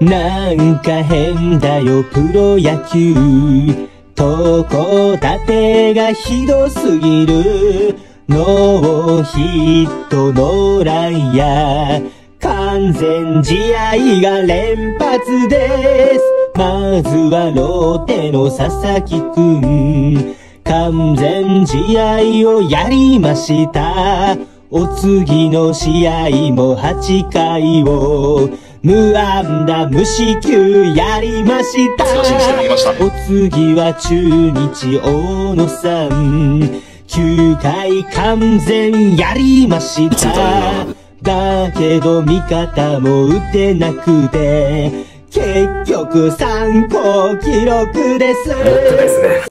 なんか変だよプロ野球。とこ立てがひどすぎる。ノーヒットノーランや完全試合が連発です。まずはローテの佐々木くん、完全試合をやりました。お次の試合も8回を無安打無四球やりました。お次は中日大野さん、9回完全やりました。だけど味方も打てなくて結局参考記録です。